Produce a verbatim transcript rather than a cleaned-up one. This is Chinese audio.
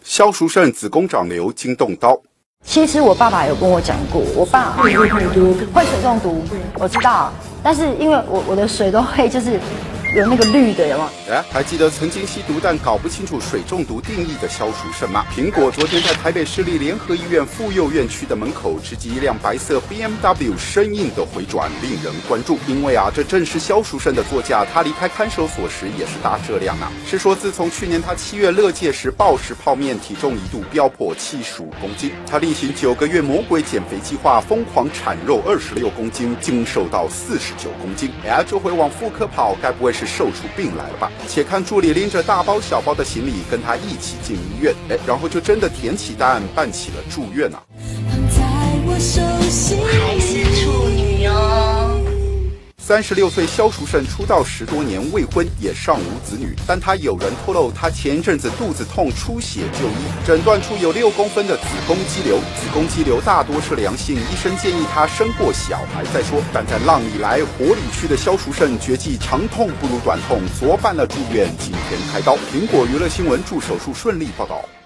萧淑慎子宫长瘤经动刀。 其实我爸爸有跟我讲过，我爸会水中毒，我知道，但是因为我我的水都会就是有那个绿的，有没有？ 哎，还记得曾经吸毒但搞不清楚水中毒定义的萧淑慎吗？苹果昨天在台北市立联合医院妇幼院区的门口直击一辆白色 B M W 生硬的回转，令人关注。因为啊，这正是萧淑慎的座驾，他离开看守所时也是搭这辆啊。是说，自从去年他七月乐界时暴食泡面，体重一度飙破七十五公斤。他例行九个月魔鬼减肥计划，疯狂产肉二十六公斤，精瘦到四十九公斤。哎，这回往妇科跑，该不会是瘦出病来了吧？且看助理拎着大包小包的行李跟他一起进医院，哎，然后就真的填起答案，办起了住院啊。 还是处女哦。 三十六岁萧淑慎出道十多年，未婚也尚无子女，但他有人透露，他前一阵子肚子痛出血就医，诊断出有六公分的子宫肌瘤，子宫肌瘤大多是良性，医生建议他生过小孩再说。但在浪里来火里去的萧淑慎绝技长痛不如短痛，昨办了住院，今天开刀。苹果娱乐新闻助手术顺利报道。